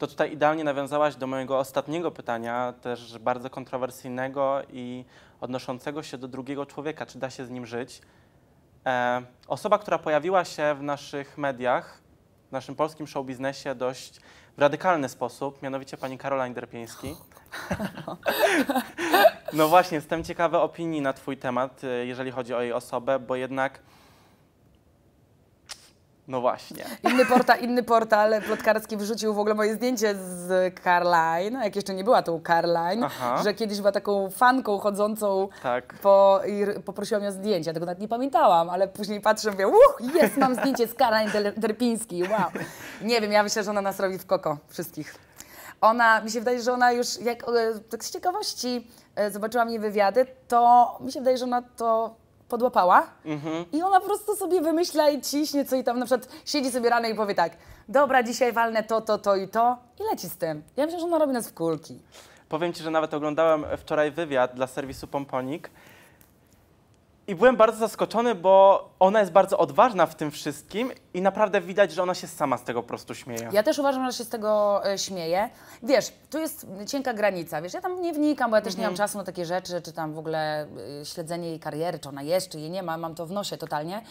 to tutaj idealnie nawiązałaś do mojego ostatniego pytania, też bardzo kontrowersyjnego i odnoszącego się do drugiego człowieka, czy da się z nim żyć. Osoba, która pojawiła się w naszych mediach, w naszym polskim showbiznesie dość w radykalny sposób, mianowicie pani Caroline Derpiński. No właśnie, jestem ciekawy opinii na twój temat, jeżeli chodzi o jej osobę, bo jednak no właśnie. Inny portal plotkarski wrzucił w ogóle moje zdjęcie z Caroline, jak jeszcze nie była tą Caroline, że kiedyś była taką fanką chodzącą Tak. i poprosiła mnie o zdjęcie. Ja tego nawet nie pamiętałam, ale później patrzę, mówię, jest, mam zdjęcie z Caroline Derpińskiej, wow. Nie wiem, ja myślę, że ona nas robi w koko, wszystkich. Mi się wydaje, że ona już, jak tak z ciekawości zobaczyła mnie wywiady, to mi się wydaje, że ona to podłapała i ona po prostu sobie wymyśla i ciśnie, co i tam na przykład siedzi sobie rano i powie tak, dobra, dzisiaj walnę to i leci z tym. Ja myślę, że ona robi nas w kulki. Powiem ci, że nawet oglądałem wczoraj wywiad dla serwisu Pomponik i byłem bardzo zaskoczony, bo ona jest bardzo odważna w tym wszystkim i naprawdę widać, że ona się sama z tego po prostu śmieje. Ja też uważam, że się z tego śmieję. Wiesz, tu jest cienka granica, wiesz, ja tam nie wnikam, bo ja też nie mam czasu na takie rzeczy, czy tam w ogóle śledzenie jej kariery, czy ona jest, czy jej nie ma, mam to w nosie totalnie.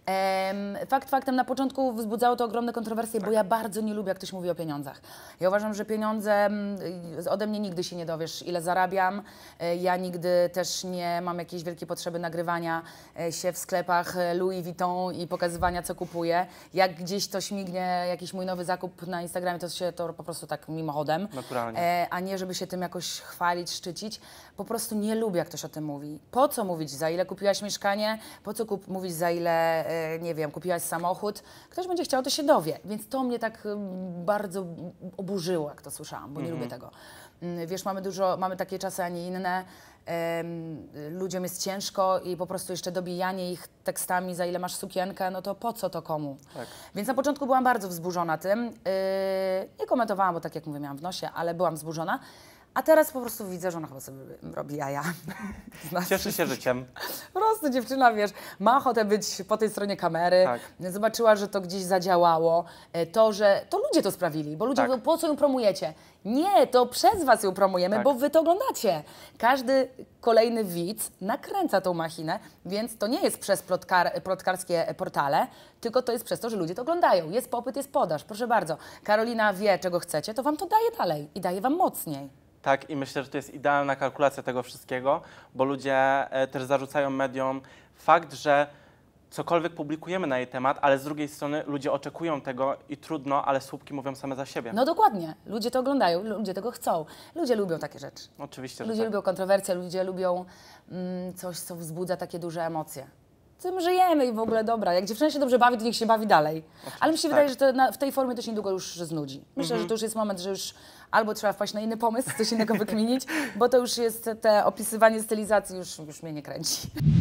Fakt faktem, na początku wzbudzało to ogromne kontrowersje, bo ja bardzo nie lubię, jak ktoś mówi o pieniądzach. Ja uważam, że pieniądze, ode mnie nigdy się nie dowiesz, ile zarabiam. Ja nigdy też nie mam jakiejś wielkiej potrzeby nagrywania się w sklepach Louis Vuitton i pokazywania, co kupuję. Jak gdzieś to śmignie, jakiś mój nowy zakup na Instagramie, to po prostu tak mimochodem. Naturalnie. A nie, żeby się tym jakoś chwalić, szczycić. Po prostu nie lubię, jak ktoś o tym mówi. Po co mówić, za ile kupiłaś mieszkanie? Po co mówić, za ile nie wiem, kupiłaś samochód, ktoś będzie chciał, to się dowie. Więc to mnie tak bardzo oburzyło, jak to słyszałam, bo nie lubię tego. Wiesz, mamy takie czasy, a nie inne. Ludziom jest ciężko i po prostu jeszcze dobijanie ich tekstami, za ile masz sukienkę, no to po co to komu? Tak. Więc na początku byłam bardzo wzburzona tym. Nie komentowałam, bo tak jak mówię, miałam w nosie, ale byłam wzburzona. A teraz po prostu widzę, że ona chyba sobie robi jaja. Cieszy się życiem. Po prostu dziewczyna, wiesz, ma ochotę być po tej stronie kamery, zobaczyła, że to gdzieś zadziałało, to ludzie to sprawili, bo ludzie mówią, po co ją promujecie? Nie, to przez was ją promujemy, bo wy to oglądacie. Każdy kolejny widz nakręca tą machinę, więc to nie jest przez plotkarskie portale, tylko to jest przez to, że ludzie to oglądają. Jest popyt, jest podaż, proszę bardzo. Karolina wie, czego chcecie, to wam to daje dalej i daje wam mocniej. Tak, i myślę, że to jest idealna kalkulacja tego wszystkiego, bo ludzie też zarzucają mediom fakt, że cokolwiek publikujemy na jej temat, ale z drugiej strony ludzie oczekują tego i trudno, ale słupki mówią same za siebie. No dokładnie. Ludzie to oglądają, ludzie tego chcą. Ludzie lubią takie rzeczy. Oczywiście, że ludzie lubią kontrowersje, ludzie lubią coś, co wzbudza takie duże emocje. Tym żyjemy i w ogóle dobra. Jak dziewczyna się dobrze bawi, to niech się bawi dalej. Oczywiście, ale mi się wydaje, że w tej formie to się niedługo już znudzi. Myślę, że to już jest moment, że już albo trzeba wpaść na inny pomysł, coś innego wykminić, bo to już jest opisywanie stylizacji już mnie nie kręci.